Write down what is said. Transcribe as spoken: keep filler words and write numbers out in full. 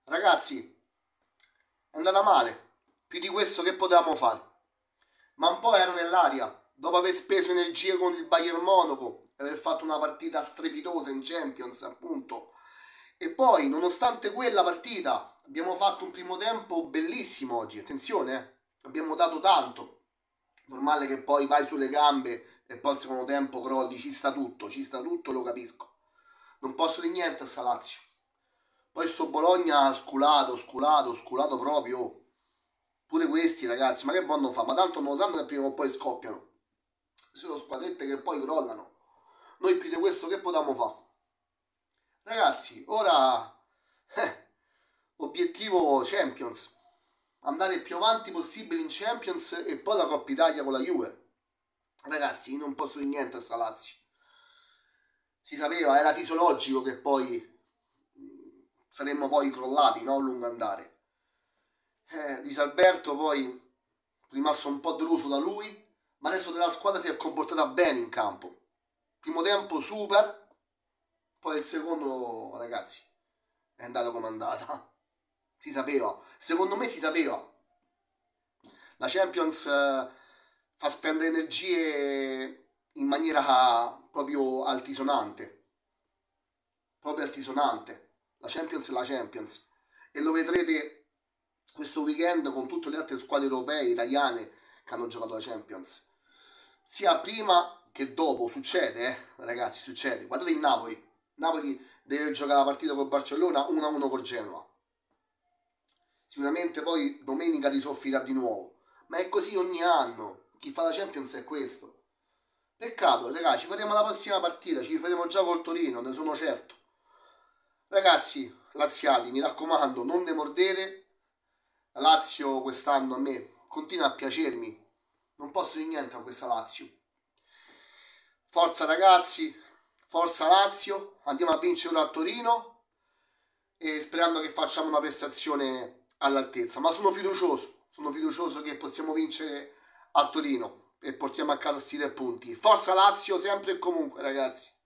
ragazzi, è andata male, più di questo che potevamo fare, ma un po' era nell'aria, dopo aver speso energie con il Bayern Monaco, aver fatto una partita strepitosa in Champions, appunto, e poi, nonostante quella partita, abbiamo fatto un primo tempo bellissimo oggi, attenzione, eh? Abbiamo dato tanto, normale che poi vai sulle gambe e poi al secondo tempo crolli, ci sta tutto, ci sta tutto, lo capisco, non posso dire niente a sta Lazio. Poi sto Bologna sculato, sculato, sculato proprio. Pure questi ragazzi, ma che vanno a fare? Ma tanto non lo sanno che prima o poi scoppiano. Sono squadrette che poi crollano. Noi più di questo che potevamo fare? Ragazzi, ora... Eh, obiettivo Champions. Andare il più avanti possibile in Champions e poi la Coppa Italia con la Juve. Ragazzi, io non posso dire niente a sta Lazio. Si sapeva, era fisiologico che poi saremmo poi crollati, no? A lungo andare. Eh, Luis Alberto poi è rimasto un po' deluso da lui, ma adesso della squadra si è comportata bene in campo. Primo tempo super, poi il secondo, ragazzi, è andato come è andata. Si sapeva, secondo me si sapeva. La Champions eh, fa spendere energie in maniera proprio altisonante, proprio altisonante. La Champions è la Champions e lo vedrete questo weekend con tutte le altre squadre europee, italiane che hanno giocato la Champions. Sia prima che dopo, succede, eh, ragazzi, succede. Guardate il Napoli. Napoli deve giocare la partita con Barcellona uno a uno col Genoa. Sicuramente poi domenica risoffrirà di nuovo. Ma è così ogni anno. Chi fa la Champions è questo. Peccato, ragazzi, ci faremo la prossima partita, ci faremo già col Torino, ne sono certo. Ragazzi, laziali, mi raccomando, non ne mordete. La Lazio quest'anno a me continua a piacermi. Non posso dire niente a questa Lazio. Forza ragazzi, forza Lazio, andiamo a vincere ora a Torino e sperando che facciamo una prestazione all'altezza. Ma sono fiducioso, sono fiducioso che possiamo vincere a Torino e portiamo a casa sti tre punti. Forza Lazio sempre e comunque ragazzi.